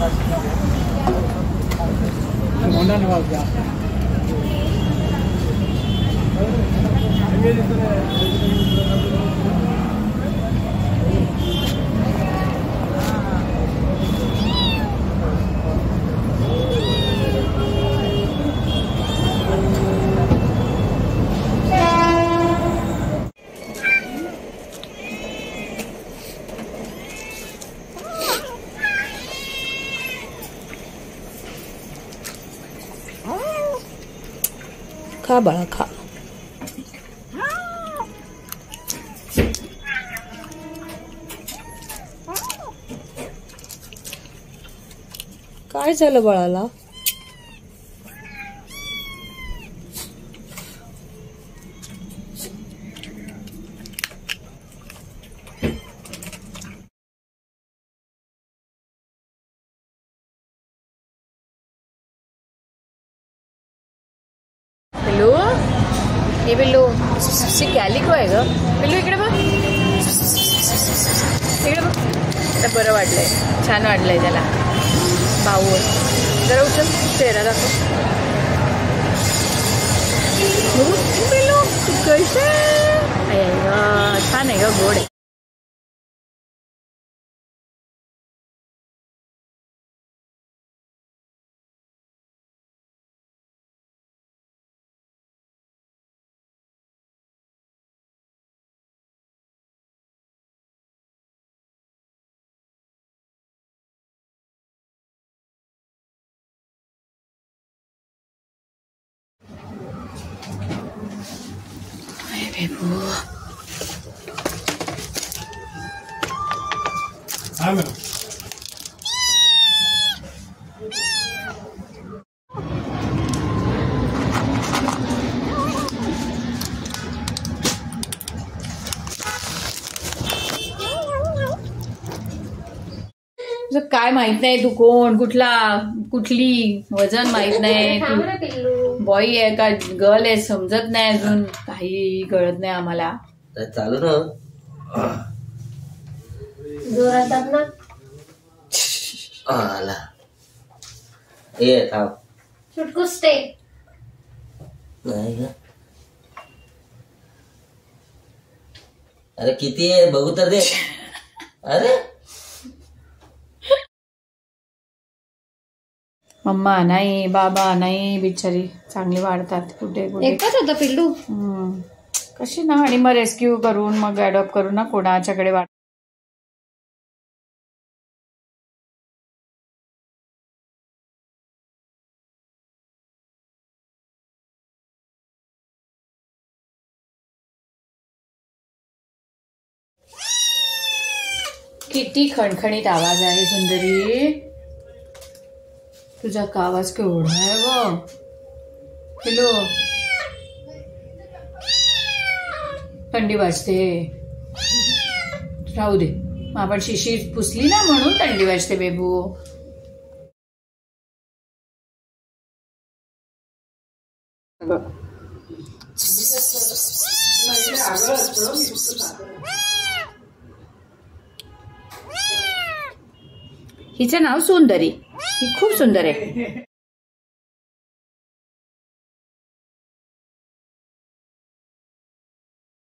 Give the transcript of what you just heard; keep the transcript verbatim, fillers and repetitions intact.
खा बाळा खा. काय झालं बाळाला? पिल्लू, ये पिल्लू कॅलिको आहे ग. पिल्लू इकडे बघ, इकडे बघ. आता बरं वाटलंय, छान वाटलंय त्याला. भाऊ जरा उचल, चेहरा दाखव. पिल्लू कसे छान आहे ग, गोड आहे. बेबू हाँ मैडम. काय माहित नाही तू कोण, कुठला, कुठली, वजन माहित नाही. तू बॉय आहे का गर्ल आहे समजत नाही अजून, काही कळत नाही आम्हाला. चालू ना जोरात ना. आला ये थांब. चुटकुस्ते नाही का? अरे किती आहे बघू तर दे. अरे मम्मा नाही, बाबा नाही, बिचारी चांगली वाढतात कुठे कुठे. एकच होता पिल्लू. कशी ना, आणि मग रेस्क्यू करून मग अडॉप्ट करून ना कोणाच्याकडे वाढ. किती खणखणीत आवाज आहे सुंदरी. तुझा का आवाज केवढा आहे ग पिल्लू. थंडी वाजते, राहू दे. आपण शिशी पुसली ना म्हणून थंडी वाजते बेबू. हिचं नाव सुंदरी. ही खूप सुंदर आहे.